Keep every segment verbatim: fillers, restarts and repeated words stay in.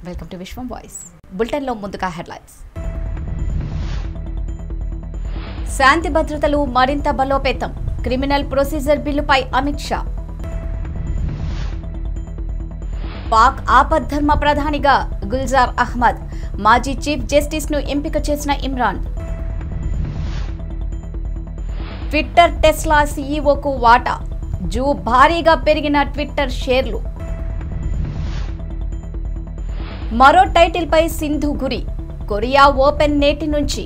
Welcome to Vishwam voice. బులెటిన్లో ముందుగా headlines. శాంతి భద్రతలు మరింత బలోపేతం. క్రిమినల్ ప్రొసీజర్ బిల్లుపై అమిత్ షా. పాక్ ఆపద్ధర్మ ప్రధానిగా గుల్జార్ అహ్మద్, మాజీ చీఫ్ జస్టిస్ ను ఎంపిక చేసిన ఇమ్రాన్. ట్విట్టర్ టెస్లా సీఈఓకు వాటా, జూ భారీగా పెరిగిన ట్విట్టర్ షేర్లు. మరో టైటిల్ పై సింధు గురి, కొరియా ఓపెన్ నేటి నుంచి.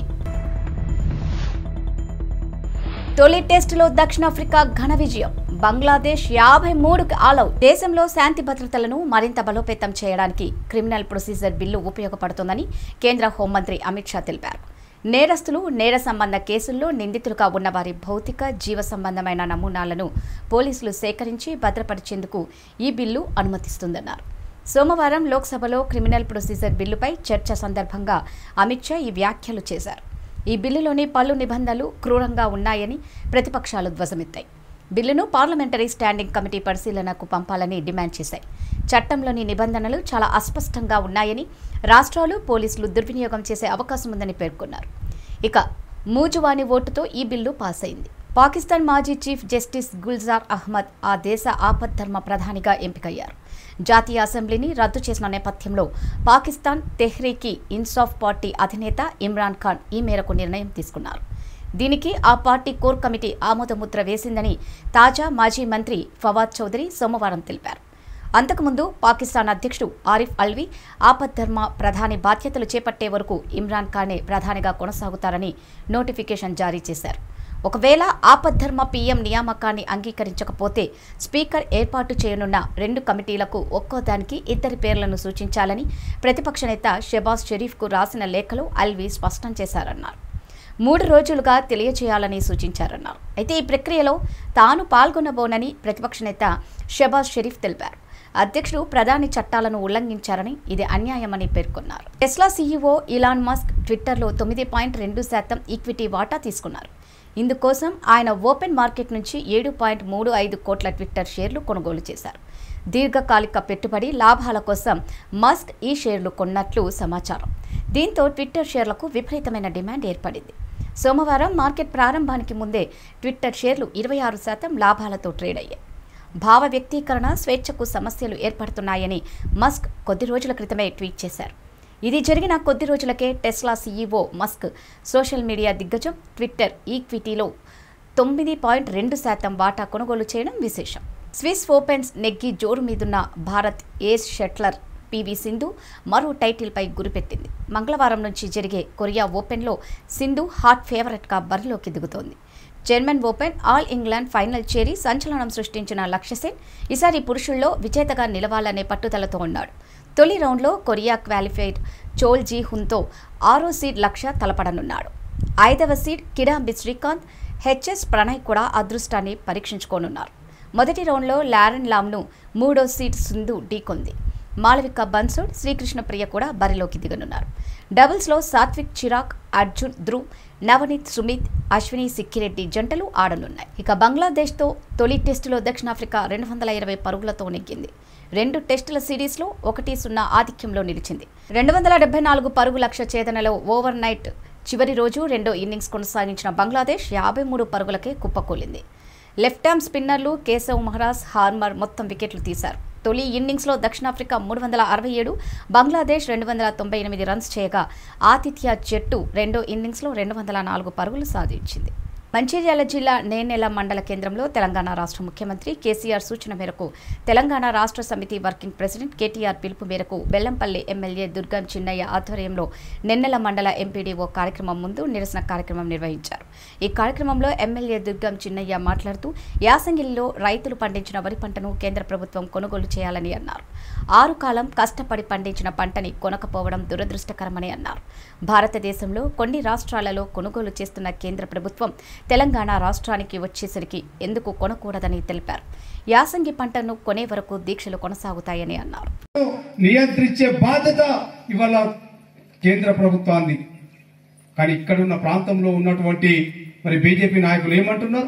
తొలి టెస్టులో దక్షిణాఫ్రికా ఘన విజయం, బంగ్లాదేశ్ యాభై మూడుకి ఆలౌట్. దేశంలో శాంతి భద్రతలను మరింత బలోపేతం చేయడానికి క్రిమినల్ ప్రొసీజర్ బిల్లు ఉపయోగపడుతోందని కేంద్ర హోంమంత్రి అమిత్ షా తెలిపారు. నేరస్తులు, నేర సంబంధ కేసుల్లో నిందితులుగా ఉన్న వారి భౌతిక, జీవ సంబంధమైన నమూనాలను పోలీసులు సేకరించి భద్రపరిచేందుకు ఈ బిల్లు అనుమతిస్తుందన్నారు. సోమవారం లోక్సభలో క్రిమినల్ ప్రొసీజర్ బిల్లుపై చర్చ సందర్భంగా అమిత్ షా ఈ వ్యాఖ్యలు చేశారు. ఈ బిల్లులోని పలు నిబంధనలు క్రూరంగా ఉన్నాయని ప్రతిపక్షాలు ధ్వజమెత్తాయి. బిల్లును పార్లమెంటరీ స్టాండింగ్ కమిటీ పరిశీలనకు పంపాలని డిమాండ్ చేశాయి. చట్టంలోని నిబంధనలు చాలా అస్పష్టంగా ఉన్నాయని, రాష్ట్రాలు, పోలీసులు దుర్వినియోగం చేసే అవకాశం ఉందని పేర్కొన్నారు. ఇక మూజువాని ఓటుతో ఈ బిల్లు పాస్ అయింది. పాకిస్తాన్ మాజీ చీఫ్ జస్టిస్ గుల్జార్ అహ్మద్ ఆ దేశ ఆపద్ధర్మ ప్రధానిగా ఎంపికయ్యారు. జాతీయ అసెంబ్లీని రద్దు చేసిన నేపథ్యంలో పాకిస్తాన్ తెహ్రీకి ఇన్సాఫ్ పార్టీ అధినేత ఇమ్రాన్ ఖాన్ ఈ మేరకు నిర్ణయం తీసుకున్నారు. దీనికి ఆ పార్టీ కోర్ కమిటీ ఆమోదముద్ర వేసిందని తాజా మాజీ మంత్రి ఫవాద్ చౌదరి సోమవారం తెలిపారు. అంతకుముందు పాకిస్తాన్ అధ్యక్షుడు ఆరిఫ్ అల్వీ ఆపద్ధర్మ ప్రధాని బాధ్యతలు చేపట్టే వరకు ఇమ్రాన్ ఖానే ప్రధానిగా కొనసాగుతారని నోటిఫికేషన్ జారీ చేశారు. ఒకవేళ ఆపద్ధర్మ పీఎం నియామకాన్ని అంగీకరించకపోతే స్పీకర్ ఏర్పాటు చేయనున్న రెండు కమిటీలకు ఒక్కోదానికి ఇద్దరి పేర్లను సూచించాలని ప్రతిపక్ష నేత షెబాజ్ షరీఫ్కు రాసిన లేఖలో అల్వీ స్పష్టం చేశారన్నారు. మూడు రోజులుగా తెలియజేయాలని సూచించారన్నారు. అయితే ఈ ప్రక్రియలో తాను పాల్గొనబోనని ప్రతిపక్ష నేత షెబాజ్ షరీఫ్ తెలిపారు. అధ్యక్షుడు ప్రధాని చట్టాలను ఉల్లంఘించారని, ఇది అన్యాయమని పేర్కొన్నారు. టెస్లా సీఈఓ ఇలాన్ మస్క్ ట్విట్టర్లో తొమ్మిది పాయింట్ రెండు శాతం ఈక్విటీ వాటా తీసుకున్నారు. ఇందుకోసం ఆయన ఓపెన్ మార్కెట్ నుంచి ఏడు పాయింట్ మూడు ఐదు కోట్ల ట్విట్టర్ షేర్లు కొనుగోలు చేశారు. దీర్ఘకాలిక పెట్టుబడి లాభాల కోసం మస్క్ ఈ షేర్లు కొన్నట్లు సమాచారం. దీంతో ట్విట్టర్ షేర్లకు విపరీతమైన డిమాండ్ ఏర్పడింది. సోమవారం మార్కెట్ ప్రారంభానికి ముందే ట్విట్టర్ షేర్లు ఇరవై ఆరు శాతం లాభాలతో ట్రేడ్ అయ్యాయి. భావ వ్యక్తీకరణ స్వేచ్ఛకు సమస్యలు ఏర్పడుతున్నాయని మస్క్ కొద్ది రోజుల క్రితమే ట్వీట్ చేశారు. ఇది జరిగిన కొద్ది రోజులకే Tesla CEO Musk social media దిగ్గజం ట్విట్టర్ ఈక్విటీలో తొమ్మిది పాయింట్ రెండు శాతం వాటా కొనుగోలు చేయడం విశేషం. స్విస్ ఓపెన్స్ నెగ్గి జోరు మీదున్న Bharat ace shuttler PV Sindhu మరో టైటిల్పై గురిపెట్టింది. మంగళవారం నుంచి జరిగే కొరియా ఓపెన్లో సింధు హాట్ ఫేవరెట్గా బరిలోకి దిగుతోంది. German open all England final చేరి సంచలనం సృష్టించిన లక్ష్య సేన్ ఈసారి పురుషుల్లో విజేతగా నిలవాలనే పట్టుదలతో ఉన్నాడు. తొలి రౌండ్లో కొరియా క్వాలిఫైడ్ చోల్ జీ హున్తో ఆరో సీడ్ లక్ష్య తలపడనున్నాడు. ఐదవ సీడ్ కిడాంబి శ్రీకాంత్, హెచ్ఎస్ ప్రణయ్ కూడా అదృష్టాన్ని పరీక్షించుకోనున్నారు. మొదటి రౌండ్లో లారెన్ లామ్ను మూడో సీడ్ సింధు ఢీకొంది. మాళవిక బన్సోడ్, శ్రీకృష్ణ ప్రియ కూడా బరిలోకి దిగనున్నారు. డబుల్స్లో సాత్విక్ చిరాగ్, అర్జున్ ధ్రువ్, నవనీత్ సుమిత్, అశ్విని సిక్కిరెడ్డి జంటలు ఆడనున్నాయి. ఇక బంగ్లాదేశ్తో తొలి టెస్టులో దక్షిణాఫ్రికా రెండు వందల ఇరవై పరుగులతో నెగ్గింది. రెండు టెస్టుల సిరీస్లో ఒకటి సున్నా ఆధిక్యంలో నిలిచింది. రెండు వందల డెబ్బై నాలుగు పరుగు లక్ష్య ఛేదనలో ఓవర్ నైట్ చివరి రోజు రెండో ఇన్నింగ్స్ కొనసాగించిన బంగ్లాదేశ్ యాభై మూడు పరుగులకే కుప్పకూలింది. లెఫ్ట్ హ్యాండ్ స్పిన్నర్లు కేశవ్ మహారాజ్, హార్మర్ మొత్తం వికెట్లు తీశారు. తొలి ఇన్నింగ్స్లో దక్షిణాఫ్రికా మూడు వందల అరవై ఏడు, బంగ్లాదేశ్ రెండు వందల తొంభై ఎనిమిది రన్స్ చేయగా ఆతిథ్య జట్టు రెండో ఇన్నింగ్స్లో రెండు వందల నాలుగు పరుగులు సాధించింది. మంచిర్యాల జిల్లా నేనెల మండల కేంద్రంలో తెలంగాణ రాష్ట్ర ముఖ్యమంత్రి కేసీఆర్ సూచన మేరకు తెలంగాణ రాష్ట్ర సమితి వర్కింగ్ ప్రెసిడెంట్ కేటీఆర్ పిలుపు మేరకు బెల్లంపల్లి ఎమ్మెల్యే దుర్గం చిన్నయ్య ఆధ్వర్యంలో నెన్నెల మండల ఎంపీడీఓ కార్యక్రమం ముందు నిరసన కార్యక్రమం నిర్వహించారు. ఈ కార్యక్రమంలో ఎమ్మెల్యే దుర్గం చిన్నయ్య మాట్లాడుతూ యాసంగిలో రైతులు పండించిన వరి పంటను కేంద్ర ప్రభుత్వం కొనుగోలు చేయాలని అన్నారు. ఆరు కాలం కష్టపడి పండించిన పంటని కొనకపోవడం దురదృష్టకరమని అన్నారు. భారతదేశంలో కొన్ని రాష్ట్రాలలో కొనుగోలు చేస్తున్న కేంద్ర ప్రభుత్వం తెలంగాణ రాష్ట్రానికి వచ్చేసరికి ఎందుకు కొనకూడదని తెలిపారు. యాసంగి పంటను కొనే వరకు దీక్షలు కొనసాగుతాయని అన్నారు. నియంత్రించే బాధ్యత ఇవాళ కేంద్ర ప్రభుత్వాన్ని. కానీ ఇక్కడున్న ప్రాంతంలో ఉన్నటువంటి మరి బీజేపీ నాయకులు ఏమంటున్నారు,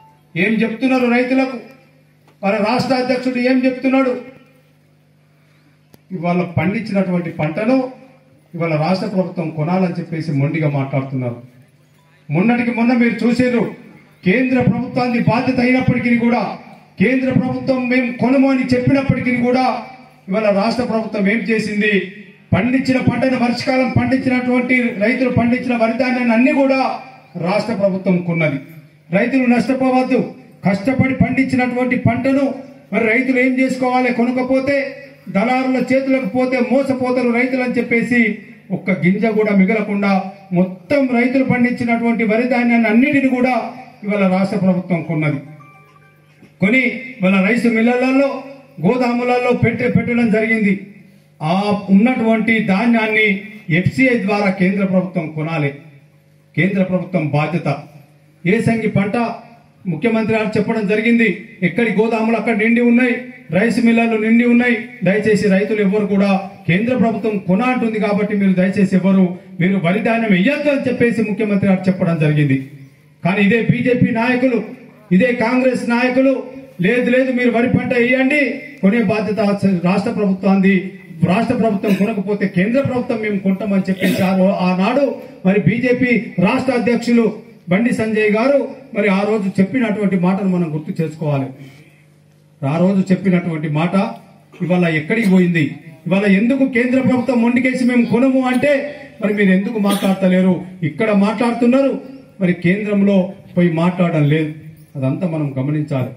ఏం చెప్తున్నారు రైతులకు? మన రాష్ట్ర అధ్యక్షుడు ఏం చెప్తున్నాడు? ఇవాళ పండించినటువంటి పంటను ఇవాళ రాష్ట్ర ప్రభుత్వం కొనాలని చెప్పేసి మొండిగా మాట్లాడుతున్నారు. మొన్నటికి మొన్న మీరు చూసారు, కేంద్ర ప్రభుత్వానికి బాధ్యత అయినప్పటికీ కూడా, కేంద్ర ప్రభుత్వం మేము కొనము అని చెప్పినప్పటికీ కూడా ఇవాళ రాష్ట్ర ప్రభుత్వం ఏం చేసింది, పండించిన పంటను వర్షకాలం పండించినటువంటి రైతులు పండించిన వరి ధాన్యాన్ని అన్ని కూడా రాష్ట్ర ప్రభుత్వం కొన్నది. రైతులు నష్టపోవద్దు, కష్టపడి పండించినటువంటి పంటను మరి రైతులు ఏం చేసుకోవాలి, కొనకపోతే దళారుల చేతులకు పోతే మోసపోతారు రైతులు అని చెప్పేసి ఒక్క గింజ కూడా మిగలకుండా మొత్తం రైతులు పండించినటువంటి వరి ధాన్యాన్ని అన్నిటిని కూడా ఇవాళ రాష్ట్ర ప్రభుత్వం కొన్నది. కొని ఇవాళ రైస్ మిల్లలలో గోదాములలో పెట్టి పెట్టడం జరిగింది. ఆ ఉన్నటువంటి ధాన్యాన్ని ఎఫ్సిఐ ద్వారా కేంద్ర ప్రభుత్వం కొనాలి. కేంద్ర ప్రభుత్వం బాధ్యత. ఏసంగి పంట ముఖ్యమంత్రి గారు చెప్పడం జరిగింది, ఎక్కడి గోదాములు అక్కడ నిండి ఉన్నాయి, రైస్ మిల్లలు నిండి ఉన్నాయి. దయచేసి రైతులు ఎవరు కూడా కేంద్ర ప్రభుత్వం కొన అంటుంది కాబట్టి మీరు దయచేసి ఎవరు మీరు వరి ధాన్యం వెయ్యొద్దు అని చెప్పేసి ముఖ్యమంత్రి గారు చెప్పడం జరిగింది. కానీ ఇదే బీజేపీ నాయకులు, ఇదే కాంగ్రెస్ నాయకులు లేదు లేదు మీరు వరి పంట వేయండి, కొనే బాధ్యత రాష్ట్ర ప్రభుత్వాన్ని, రాష్ట్ర ప్రభుత్వం కొనకపోతే కేంద్ర ప్రభుత్వం మేము కొంటామని చెప్పేసి ఆనాడు మరి బీజేపీ రాష్ట్ర అధ్యక్షులు బండి సంజయ్ గారు మరి ఆ రోజు చెప్పినటువంటి మాటను మనం గుర్తు చేసుకోవాలి. ఆ రోజు చెప్పినటువంటి మాట ఇవాళ ఎక్కడికి పోయింది? ఇవాళ ఎందుకు కేంద్ర ప్రభుత్వం మొండికేసి మేము కొనము అంటే మరి మీరు ఎందుకు మాట్లాడతలేరు? ఇక్కడ మాట్లాడుతున్నారు, మరి కేంద్రంలో పోయి మాట్లాడడం లేదు. అదంతా మనం గమనించాలి.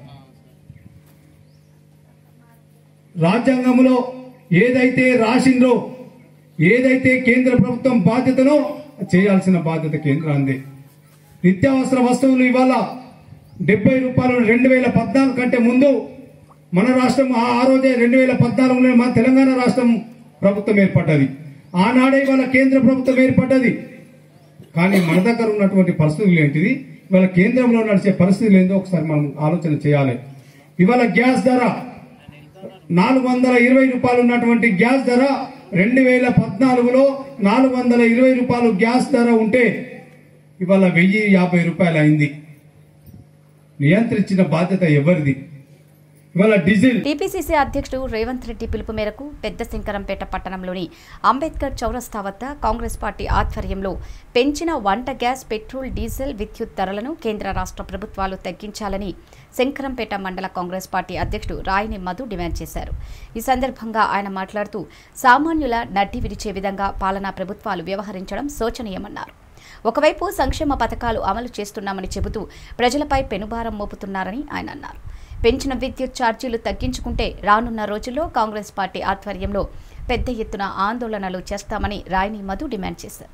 రాజ్యాంగంలో ఏదైతే రాసిందో, ఏదైతే కేంద్ర ప్రభుత్వం బాధ్యతనో చేయాల్సిన బాధ్యత కేంద్రాందే. నిత్యావసర వస్తువులు ఇవాళ డెబ్బై రూపాయలు రెండు వేల పద్నాలుగు కంటే ముందు మన రాష్ట్రం ఆ రోజే రెండు వేల పద్నాలుగులో మన తెలంగాణ రాష్ట్రం ప్రభుత్వం ఏర్పడ్డది. ఆనాడే ఇవాళ కేంద్ర ప్రభుత్వం ఏర్పడ్డది. కానీ మన దగ్గర ఉన్నటువంటి పరిస్థితులు ఏంటిది, ఇవాళ కేంద్రంలో నడిచే పరిస్థితులు ఏందో ఒకసారి మనం ఆలోచన చేయాలి. ఇవాళ గ్యాస్ ధర నాలుగు వందల ఇరవై రూపాయలు ఉన్నటువంటి గ్యాస్ ధర రెండు వేల పద్నాలుగులో నాలుగు వందల ఇరవై రూపాయలు గ్యాస్ ధర ఉంటే ఇవాళ వెయ్యి యాభై రూపాయలు అయింది. నియంత్రించిన బాధ్యత ఎవరిది? ఇవాళ డీజిల్ టీపీసీసీ అధ్యక్షుడు రేవంత్ రెడ్డి పిలుపు మేరకు పెద్ద శంకరంపేట పట్టణంలోని అంబేద్కర్ చౌరస్తా వద్ద కాంగ్రెస్ పార్టీ ఆధ్వర్యంలో పెంచిన వంట గ్యాస్, పెట్రోల్, డీజిల్, విద్యుత్ ధరలను కేంద్ర రాష్ట్ర ప్రభుత్వాలు తగ్గించాలని శంకరంపేట మండల కాంగ్రెస్ పార్టీ అధ్యక్షుడు రాయిని మధు డిమాండ్ చేశారు. ఈ సందర్భంగా ఆయన మాట్లాడుతూ సామాన్యుల నడ్డి విరిచే విధంగా పాలనా ప్రభుత్వాలు వ్యవహరించడం శోచనీయమన్నారు. ఒకవైపు సంక్షేమ పథకాలు అమలు చేస్తున్నామని చెబుతూ ప్రజలపై పెనుభారం మోపుతున్నారని ఆయన అన్నారు. పెంచిన విద్యుత్ ఛార్జీలు తగ్గించుకుంటే రానున్న రోజుల్లో కాంగ్రెస్ పార్టీ ఆధ్వర్యంలో పెద్ద ఎత్తున ఆందోళనలు చేస్తామని రాయిని మధు డిమాండ్ చేశారు.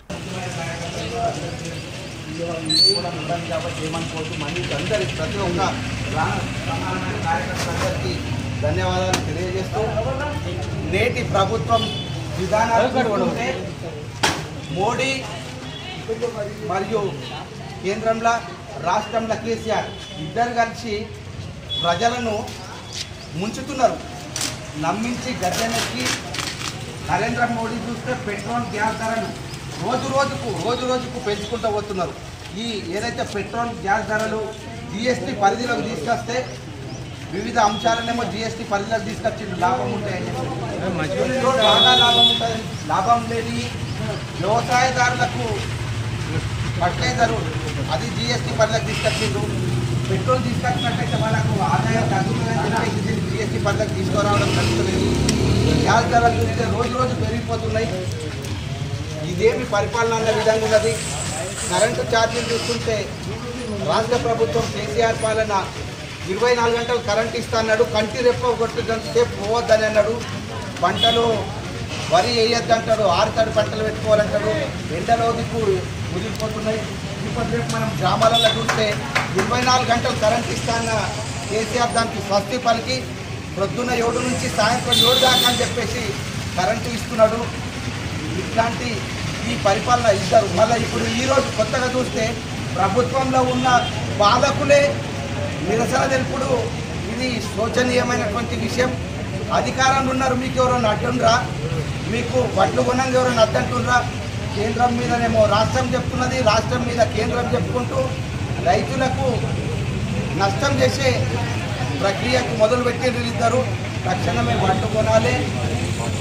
ధన్యవాదాలు తెలియజేస్తూ నేటి ప్రభుత్వం విధానాలు మోడీ మరియు కేంద్రంలో రాష్ట్రంలో కేసీఆర్ ఇద్దరు కలిసి ప్రజలను ముంచుతున్నారు. నమ్మించి గద్దెనెక్కి నరేంద్ర మోడీ చూస్తే పెట్రోల్ గ్యాస్ ధరలు రోజు రోజుకు రోజు రోజుకు పెంచుకుంటూ పోతున్నారు. ఈ ఏదైతే పెట్రోల్ గ్యాస్ ధరలు జిఎస్టీ పరిధిలోకి తీసుకొస్తే వివిధ అంశాలనేమో జిఎస్టీ పరిధిలోకి తీసుకొచ్చి లాభం ఉంటాయని బాగా లాభం ఉంటుంది. లాభం లేని వ్యవసాయదారులకు ఫర్టిలైజరు అది జిఎస్టీ పరిధిలోకి తీసుకొచ్చిండ్రు. పెట్రోల్ తీసుకొచ్చినట్టయితే వాళ్ళకు ఆదాయం తగ్గుతుందని చెప్పి జిఎస్టీ పరిధిలోకి తీసుకురావడం జరుగుతుంది. గ్యాస్ ధరలు చూస్తే రోజు రోజు పెరిగిపోతున్నాయి. ఇదేమి పరిపాలన అన్న విధంగా ఉన్నది. కరెంటు ఛార్జీలు చూస్తుంటే రాష్ట్ర ప్రభుత్వం కేసీఆర్ పాలన ఇరవై నాలుగు గంటలు కరెంట్ ఇస్తా అన్నాడు. కంటి రెప్ప కొట్టుసేపు పోవద్దని అన్నాడు. పంటలు వరి వేయొద్దంటాడు, ఆరుతడి పంటలు పెట్టుకోవాలంటాడు. ఎండలో దిక్కు ముదిరిపోతున్నాయి. ఇప్పటి రేపు మనం గ్రామాలలో చూస్తే ఇరవై నాలుగు గంటలు కరెంట్ ఇస్తాన్న కేసీఆర్ దానికి స్వస్తి పలికి ప్రొద్దున ఏడు నుంచి సాయంత్రం ఏడు దాకా అని చెప్పేసి కరెంటు ఇస్తున్నాడు. ఇట్లాంటి ఈ పరిపాలన ఇద్దరు మళ్ళీ ఇప్పుడు ఈరోజు కొత్తగా చూస్తే ప్రభుత్వంలో ఉన్న పాలకులే నిరసన తెలుపుడు. ఇది శోచనీయమైనటువంటి విషయం. అధికారంలో ఉన్నారు, మీకు ఎవరైనా అడ్డుండ్రా? మీకు వడ్లు కొనంగా ఎవరైనా అడ్డంటుండ్రా? కేంద్రం మీదనేమో రాష్ట్రం చెప్తున్నది, రాష్ట్రం మీద కేంద్రం చెప్పుకుంటూ రైతులకు నష్టం చేసే ప్రక్రియకు మొదలుపెట్టిన ఇద్దరు. తక్షణమే వడ్లు కొనాలి,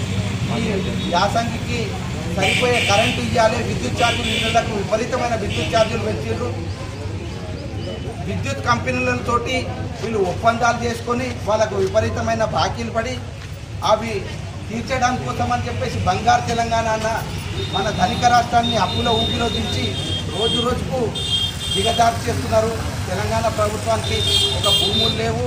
ఈ యాసంగికి సరిపోయే కరెంటు ఇవ్వాలి. విద్యుత్ ఛార్జీలు ఇళ్లకు విపరీతమైన విద్యుత్ ఛార్జీలు పెంచారు. విద్యుత్ కంపెనీలతోటి వీళ్ళు ఒప్పందాలు చేసుకొని వాళ్ళకు విపరీతమైన బాకీలు పడి అవి తీర్చడానికి కోసం అని చెప్పేసి బంగారు తెలంగాణ అన్న మన ధనిక రాష్ట్రాన్ని అప్పుల ఊపిలో దించి రోజు రోజుకు దిగజారు చేస్తున్నారు. తెలంగాణ ప్రభుత్వానికి ఒక భూములు లేవు,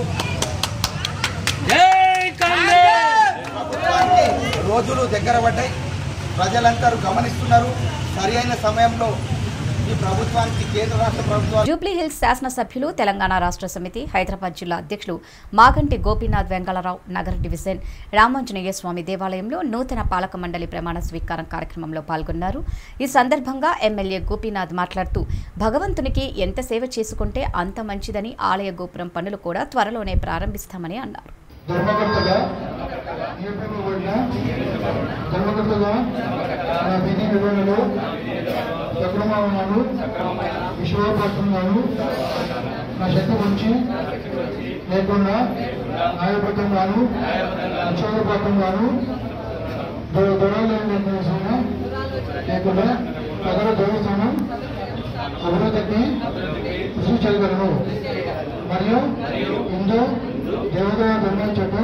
ప్రభుత్వానికి రోజులు దగ్గర పడ్డాయి. ప్రజలందరూ గమనిస్తున్నారు. సరి అయిన సమయంలో ఈ ప్రభుత్వానికి కేంద్ర రాష్ట్ర ప్రభుత్వాలు. జూబ్లీ హిల్స్ శాసనసభ్యులు తెలంగాణ రాష్ట్ర సమితి హైదరాబాద్ జిల్లా అధ్యక్షులు మాగంటి గోపీనాథ్ వెంగళరావు నగర డివిజన్ రామాంజనేయ స్వామి దేవాలయంలో నూతన పాలక మండలి ప్రమాణ స్వీకారం కార్యక్రమంలో పాల్గొన్నారు. ఈ సందర్భంగా ఎమ్మెల్యే గోపీనాథ్ మాట్లాడుతూ భగవంతునికి ఎంత సేవ చేసుకుంటే అంత మంచిదని, ఆలయ గోపురం పనులు కూడా త్వరలోనే ప్రారంభిస్తామని అన్నారు. ధర్మకర్తగా నియమింపబడిన ధర్మకర్తగా నా విధి వివరణలో సక్రమముగాను విశ్వాసంగాను నా శక్తి గురించి లేకుండా న్యాయబద్ధంగాను నిశ్చయబద్ధంగాను దొరలేని లేకుండా నగర దేవస్థానం అభివృద్ధికి కృషి చేయగలను మరియు హిందూ దేవాదాయ ధర్మం చట్టం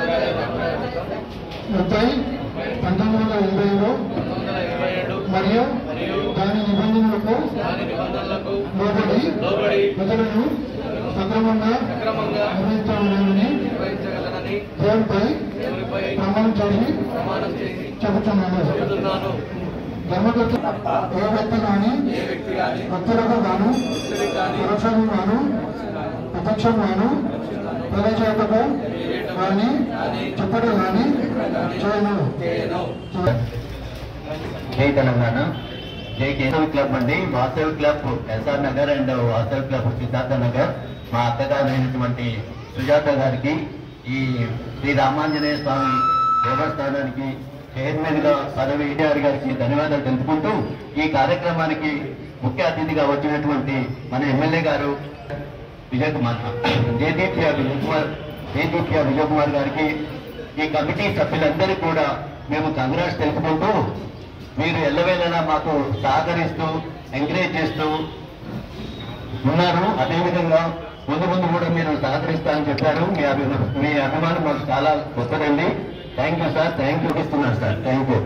ముప్పై పంతొమ్మిది వందల ఎనభై ఏడు మరియు దాని నిబంధనలకు లోబడి ప్రజలను సక్రమంగా నిర్వహించగలనని దేవుడిపై ప్రమాణం చేసి చెబుతున్నాను. ధర్మకర్త ఏ వ్యక్తి కానీ భక్తులకు గాను పరోక్షంగా గాను ప్రత్యక్షంగాను ప్రజాచేతకు కానీ చెప్పడం కానీ చేయను. జై తెలంగాణ, జై కేశవ్ క్లబ్ అండి. Vasavi club SR Nagar and Vasavi club Siddhartha Nagar మా అత్తగారైనటువంటి సుజాత గారికి, ఈ శ్రీ రామాంజనేయ స్వామి దేవస్థానానికి చైర్మన్ గా పదవి ఈటీఆర్ గారికి ధన్యవాదాలు తెలుపుకుంటూ ఈ కార్యక్రమానికి ముఖ్య అతిథిగా వచ్చినటువంటి మన ఎమ్మెల్యే గారు విజయ్ కుమార్ జయదీప్య విజయ్ కుమార్ జయదీప్య విజయ్ కుమార్ గారికి, ఈ కమిటీ సభ్యులందరికీ కూడా మేము కంగ్రాట్స్ తెలుపుకుంటూ మీరు ఎల్లవేళలా మాకు సహకరిస్తూ ఎంకరేజ్ చేస్తూ ఉన్నారు. అదేవిధంగా ముందు ముందు కూడా మీరు సహకరిస్తారని చెప్పారు. మీ అభి మీ అభిమానం మాకు చాలా గొప్పదండి. Thank you sir, thank you ఇస్తున్నారు సార్, థ్యాంక్ యూ.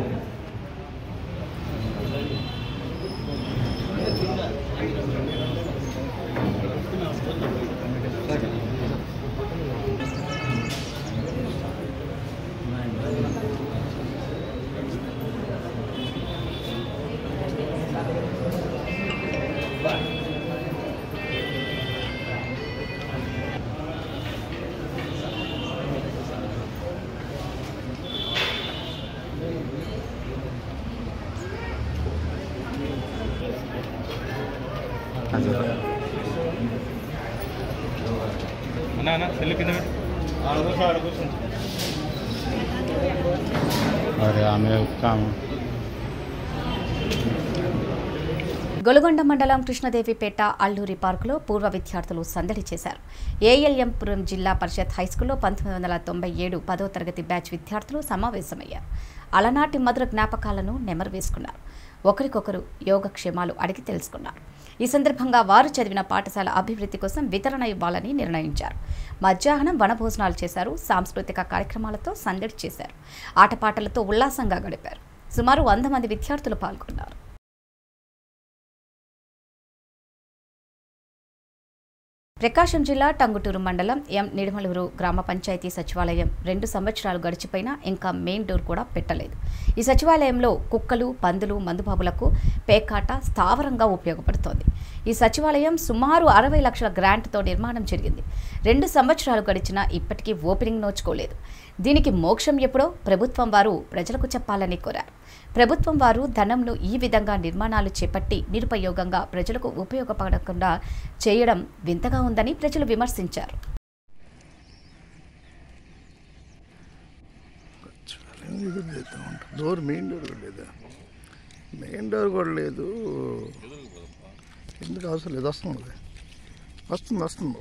अरे हमें काम గొలుగొండ మండలం కృష్ణదేవిపేట అల్లూరి పార్కులో పూర్వ విద్యార్థులు సందడి చేశారు. ఏఎల్ఎంపురం జిల్లా పరిషత్ హైస్కూల్లో పంతొమ్మిది వందల తొంభై ఏడు పదో తరగతి బ్యాచ్ విద్యార్థులు సమావేశమయ్యారు. అలనాటి మధుర జ్ఞాపకాలను నెమరు వేసుకున్నారు. ఒకరికొకరు యోగక్షేమాలు అడిగి తెలుసుకున్నారు. ఈ సందర్భంగా వారు చదివిన పాఠశాల అభివృద్ధి కోసం వితరణ ఇవ్వాలని నిర్ణయించారు. మధ్యాహ్నం వనభోజనాలు చేశారు. సాంస్కృతిక కార్యక్రమాలతో సందడి చేశారు. ఆటపాటలతో ఉల్లాసంగా గడిపారు. సుమారు వంద మంది విద్యార్థులు పాల్గొన్నారు. ప్రకాశం జిల్లా టంగుటూరు మండలం ఎం నిడమలూరు గ్రామ పంచాయతీ సచివాలయం రెండు సంవత్సరాలు గడిచిపోయినా ఇంకా మెయిన్ డోర్ కూడా పెట్టలేదు. ఈ సచివాలయంలో కుక్కలు, పందులు, మందుబాబులకు పేకాట స్థావరంగా ఉపయోగపడుతోంది. ఈ సచివాలయం సుమారు అరవై లక్షల గ్రాంట్తో నిర్మాణం జరిగింది. రెండు సంవత్సరాలు గడిచినా ఇప్పటికీ ఓపెనింగ్ నోచుకోలేదు. దీనికి మోక్షం ఎప్పుడో ప్రభుత్వం వారు ప్రజలకు చెప్పాలని కోరారు. ప్రభుత్వం వారు ధనంను ఈ విధంగా నిర్మాణాలు చేపట్టి నిరుపయోగంగా ప్రజలకు ఉపయోగపడకుండా చేయడం వింతగా ఉందని ప్రజలు విమర్శించారు. డోర్ మెయిన్ డోర్ కూడా లేదా మెయిన్ డోర్ కూడా లేదు. ఎందుకు అవసరం లేదు? వస్తుంది వస్తుంది వస్తుంది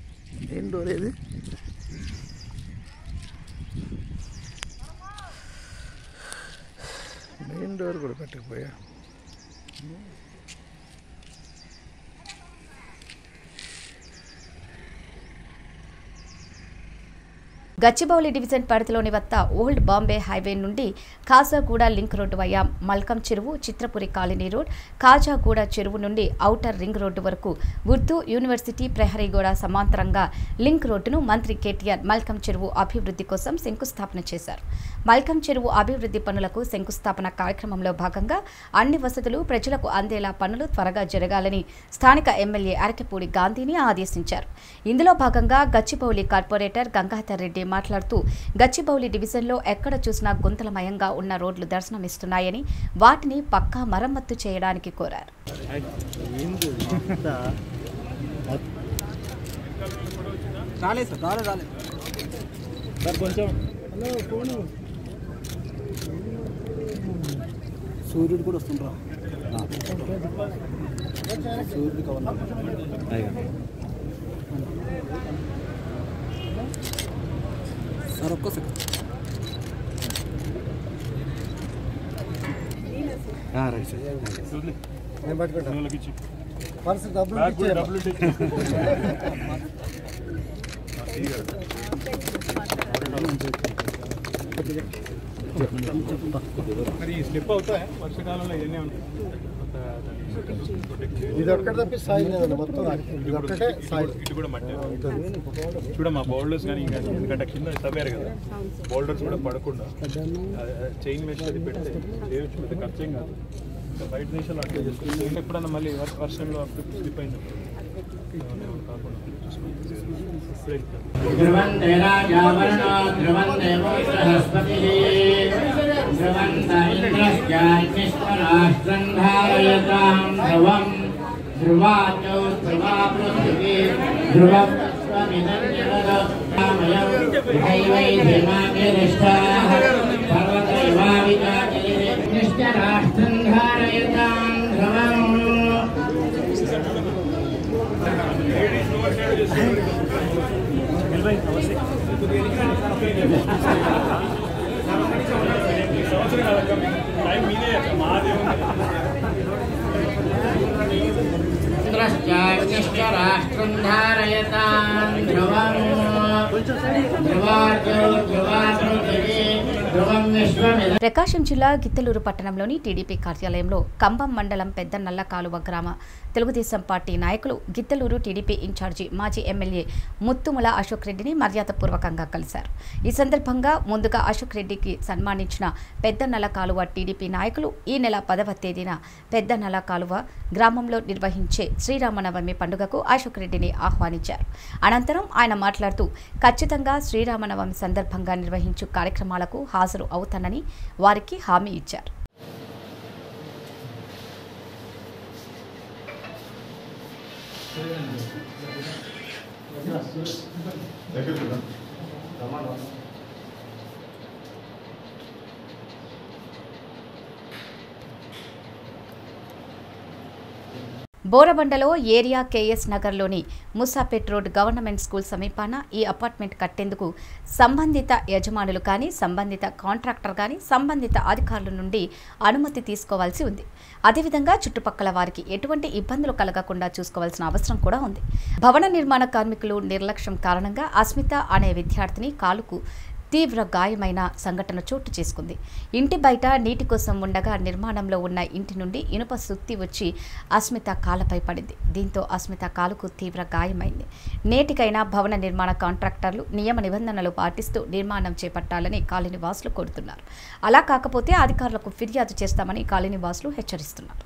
మెయిన్ డోర్ ఏది? మెయిన్ డోర్ కూడా పెట్టకపోయా. గచ్చిబౌలి డివిజన్ పరిధిలోని వద్ద ఓల్డ్ బాంబే హైవే నుండి Kajaguda link road via Malkam Cheruvu, Chitrapuri colony road, Khajaguda చెరువు నుండి ఔటర్ రింగ్ రోడ్డు వరకు ఉర్దూ యూనివర్సిటీ ప్రహరీగూడ సమాంతరంగా లింక్ రోడ్డును మంత్రి కేటీఆర్ మల్కం చెరువు అభివృద్ధి కోసం శంకుస్థాపన చేశారు. మల్కం చెరువు అభివృద్ధి పనులకు శంకుస్థాపన కార్యక్రమంలో భాగంగా అన్ని వసతులు ప్రజలకు అందేలా పనులు త్వరగా జరగాలని స్థానిక ఎమ్మెల్యే అరకెపూడి గాంధీని ఆదేశించారు. ఇందులో భాగంగా గచ్చిబౌలి కార్పొరేటర్ గంగాధర్ రెడ్డి మాట్లాడుతూ గచ్చిబౌలి డివిజన్లో ఎక్కడ చూసినా గుంతలమయంగా ఉన్న రోడ్లు దర్శనమిస్తున్నాయని వాటిని పక్కా మరమ్మత్తు చేయడానికి కోరారు. సూర్యుడు కూడా వస్తుండ్రా సూర్యుడు కావాలి సార్ ఒక్క సెకండ్ రైట్ సార్ నేను పట్టుకుంటాను పర్స్ డబ్బులు డబ్బులు మరి స్లిప్ అవుతాయి వర్షాకాలంలో ఇవన్నీ ఉంటాయి. ఇది ఒక్కటి తప్పి సాయి లేదండి మొత్తం ఇది ఒక్కటే సాయి. ఇటు కూడా మట్టి చూడ మా బౌల్డర్స్ కానీ ఇంకా ఎందుకంటే కింద తవ్వారు కదా బౌల్డర్స్ కూడా పడకుండా చైన్ మెష్ అది పెడితే చేయొచ్చు. పెద్ద ఖర్చేం కాదు. బయట దేశాలు అట్లా చేసుకుంటే ఇంకా ఎప్పుడన్నా మళ్ళీ వర్షంలో స్లిప్ అయింది కాకుండా ధ్రువంతే రాజావర్ణో ధ్రువందేవో బృహస్పతిః ధ్రువంత ఇంద్రశ్చాగ్నిష్మరాష్ట్రం ధారయతాం ధ్రువం ధ్రువాచౌ ధ్రువా పృథివీ ధ్రువస్వమిదం జగదమయం ఇహైవై ధీమానిరిష్టాః పర్వతైవావితాచలినిశ్చ రాష్ట్రం ధారయతాం ధ్రువం ఇంద్రశ్చాగ్నిశ్చ రాష్ట్రం ధారయతాం ధ్రువం ధ్రువార్జౌ ధ్రువా పృథివీ ధ్రువం విశ్వమిదం. ప్రకాశం జిల్లా గిత్తలూరు పట్టణంలోని టీడీపీ కార్యాలయంలో కంబం మండలం పెద్ద నల్లకాలువ గ్రామ తెలుగుదేశం పార్టీ నాయకులు గిత్తలూరు టీడీపీ ఇన్ఛార్జి మాజీ ఎమ్మెల్యే ముత్తుముల అశోక్ రెడ్డిని మర్యాదపూర్వకంగా కలిశారు. ఈ సందర్భంగా ముందుగా అశోక్ రెడ్డికి సన్మానించిన పెద్ద నల్లకాలువ టీడీపీ నాయకులు ఈ నెల పదవ తేదీన పెద్ద నల్లకాలువ గ్రామంలో నిర్వహించే శ్రీరామనవమి పండుగకు అశోక్ రెడ్డిని ఆహ్వానించారు. అనంతరం ఆయన మాట్లాడుతూ ఖచ్చితంగా శ్రీరామనవమి సందర్భంగా నిర్వహించు కార్యక్రమాలకు హాజరు అవుతానని వారికి హామీ ఇచ్చారు. బోరబండలో ఏరియా కేఎస్ నగర్లోని ముసాపేట్ రోడ్ గవర్నమెంట్ స్కూల్ సమీపాన ఈ అపార్ట్మెంట్ కట్టేందుకు సంబంధిత యజమానులు కానీ సంబంధిత కాంట్రాక్టర్ కానీ సంబంధిత అధికారుల నుండి అనుమతి తీసుకోవాల్సి ఉంది. అదేవిధంగా చుట్టుపక్కల వారికి ఎటువంటి ఇబ్బందులు కలగకుండా చూసుకోవాల్సిన అవసరం కూడా ఉంది. భవన నిర్మాణ కార్మికులు నిర్లక్ష్యం కారణంగా అస్మిత అనే విద్యార్థిని కాలుకు తీవ్ర గాయమైన సంఘటన చోటు చేసుకుంది. ఇంటి బయట నీటి కోసం ఉండగా నిర్మాణంలో ఉన్న ఇంటి నుండి ఇనుప సుత్తి వచ్చి అస్మిత కాలపై పడింది. దీంతో అస్మిత కాలుకు తీవ్ర గాయమైంది. నేటికైనా భవన నిర్మాణ కాంట్రాక్టర్లు నియమ నిబంధనలు పాటిస్తూ నిర్మాణం చేపట్టాలని కాలనీ వాసులు కోరుతున్నారు. అలా కాకపోతే అధికారులకు ఫిర్యాదు చేస్తామని కాలనీ వాసులు హెచ్చరిస్తున్నారు.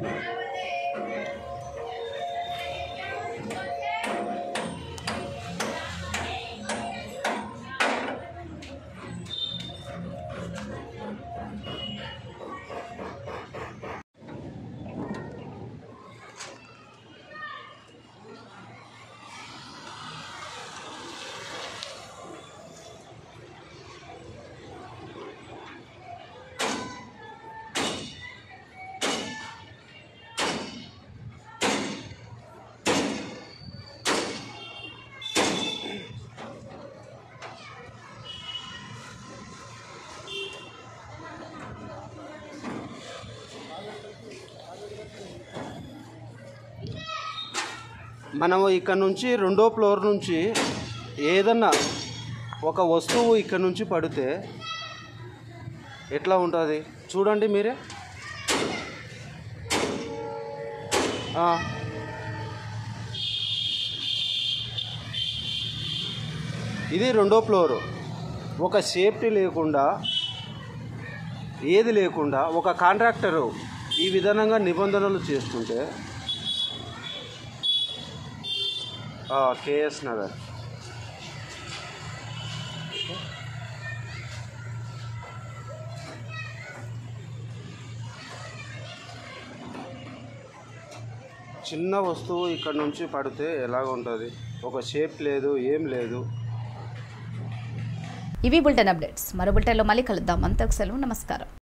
మనము ఇక్కడ నుంచి రెండో ఫ్లోర్ నుంచి ఏదన్నా ఒక వస్తువు ఇక్కడ నుంచి పడితే ఎట్లా ఉంటుంది చూడండి మీరే. ఇది రెండో ఫ్లోరు. ఒక సేఫ్టీ లేకుండా ఏది లేకుండా ఒక కాంట్రాక్టరు ఈ విధంగా నిబంధనలు చేస్తుంటే కేఎస్ నగర్ చిన్న వస్తువు ఇక్కడ నుంచి పడితే ఎలాగ ఉంటుంది? ఒక షేప్ లేదు, ఏం లేదు. ఇవి బులెటిన్ అప్డేట్స్. మరో బులెటిన్లో మళ్ళీ కలుద్దాం. అంతకు సెలవు. నమస్కారం.